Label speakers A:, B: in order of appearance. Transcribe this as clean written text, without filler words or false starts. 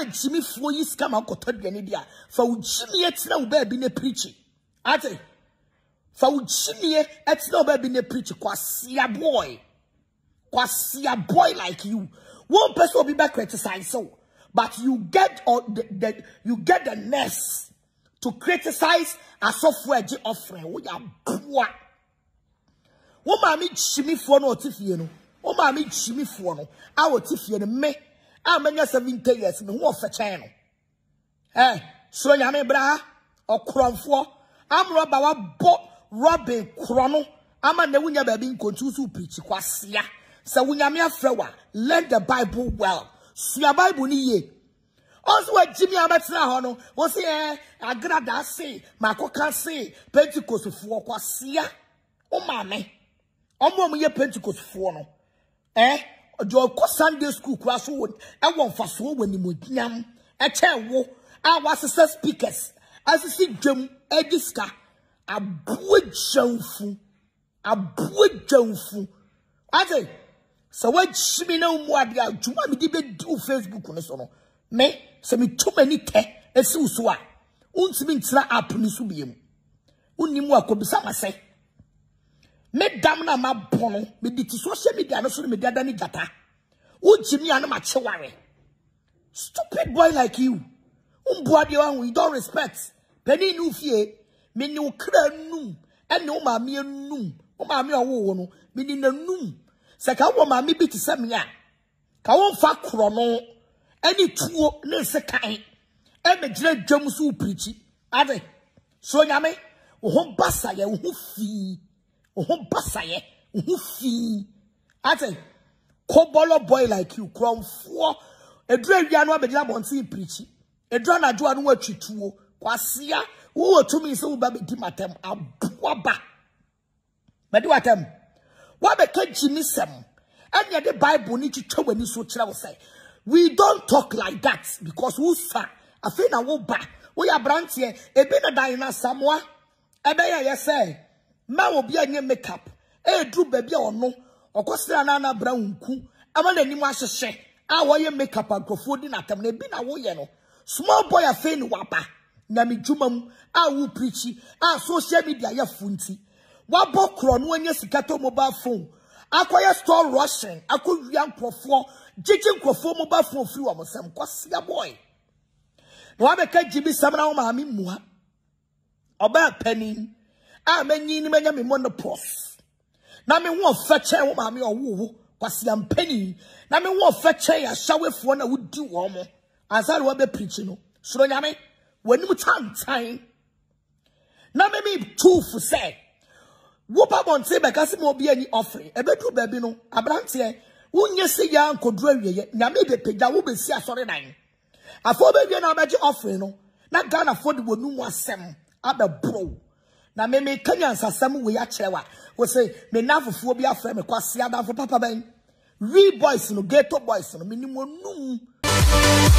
A: Jimmy for you scam out Cotodia. For Jimmy it's no baby ne preaching. Ate. For Jimmy it's no baby ne preaching. Kwasia boy like you. One person will be back criticize so. But you get the nest to criticize a software offering. We are poor. What mammy Jimmy for no Tiffy, oh mammy Jimmy for no. Our Tiffy and me. I'm in 70 years in the war for channel. Eh, so Nyame bra or Cronfo. I'm Robin Chrono. I'm a Newunya baby contusu preach kwasia. So Nyame afrewa. Learn the Bible well. Sia Bible ni ye. Also what Jimmy Abatina hono. Was here Agradaa say. Makoka say. Pentecost for kwasia. Oh mame. Omo ye Pentecost for no. Eh? Jo Sunday school class won e won faso wani modiam e che wo a wasese speakers asisi dwam ediska abojanfu ade so wa chimi na mu ade adwuma me di be do Facebook no so no me se me tuma ni te esi uso a untimi ntira app ni so biem unnimu akobisa mase me dam na ma bono me di social media no so me dada ni gata u Jimmy ana ma cheware stupid boy like you umbuade wan you don't respect penny nu fie me ni ukra num ene o ma me num o ma me owo no me ni nanum se ka wo ma me bi ti se me a ka won fa kro no ene tuo ne se kan e me gire dwam so preachi ade so Nyame wo ho basa ye wo ho fi oh, basaye, fi. Ate, kobolo boy like you, crom for a dream yano bedlam on see preachy. A drone I do and what you two, quasia, who to me so baby dimatem, a buaba. But do at them. What became Jimmy Sam? And yet the Bible need to show when you so travel say. We don't talk like that because who sa a fin a woba. We are branch here, a bit of Diana Samoa. A bear, yes, say. Ma will be a new makeup. Drew baby or no, or Costa Nana Brown Coo. I'm on any master share. I wear your makeup and go food in at them. They been a woyano. Small boy a fain wapa. Nami Jumam, I will preachy. I social media ya funty. What bokron when you scatter mobile phone? I quite store Russian. I could young profor. Jijin profor mobile phone few of some quasia boy. No, I make Jimmy Samana Mammy Mua. About penny. I mean, you may me monopause. Now me won't fetch a mammy or woo, was young penny. Now me won't fetch a shower for one I would do warmer. As I will be preaching. So, Nyame, when you time. Now me two for say. Whoop up on say because it won't be any offering. A bedroom baby no, a branch here. Won't you say young could drive yet? Nyame be paid, that will be see a sorry nine. A four baby and a offering no. Not gonna afford the one who was some other bro. Na me Kenyan sasam we achewa we say me na fufuo bi afre me kwase ada for papa ben we boys no ghetto boys no minimum num